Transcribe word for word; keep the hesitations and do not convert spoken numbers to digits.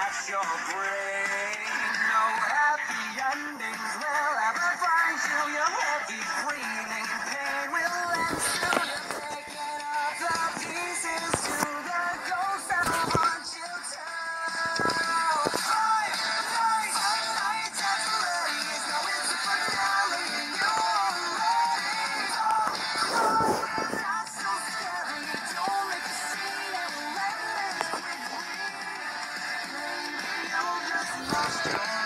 your brain. No happy endings will ever find you. Your heavy breathing pain will end soon. You're picking up the pieces to the ghost that will haunt you too. Five nights, five nights at Freddy's. Now it's a finale. You already know. Oh, not so scary. Don't make a scene and let this quick bleed. Maybe you just lost your